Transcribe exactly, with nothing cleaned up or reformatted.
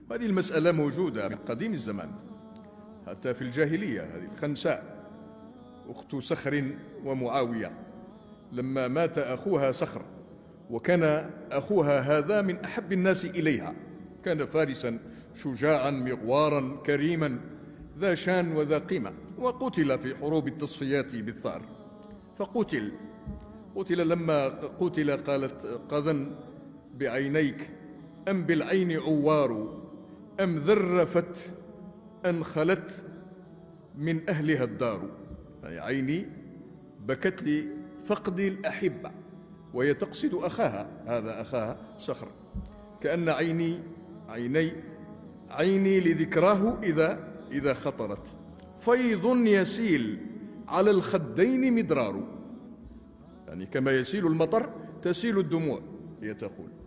هذه المسألة موجودة من قديم الزمان، حتى في الجاهلية. هذه الخنساء أخت صخر ومعاوية، لما مات أخوها صخر، وكان أخوها هذا من أحب الناس إليها، كان فارسا شجاعا مغوارا كريما ذا شان وذا قيمة، وقتل في حروب التصفيات بالثار. فقتل قتل لما قتل قالت: قذا بعينيك أم بالعين عوار، أم ذرفت أن خلت من أهلها الدار. يعني عيني بكت لفقد الأحبة، وهي تقصد أخاها، هذا أخاها صخر، كأن عيني عيني عيني لذكراه إذا إذا خطرت، فيض يسيل على الخدين مدرار. يعني كما يسيل المطر تسيل الدموع، هي تقول.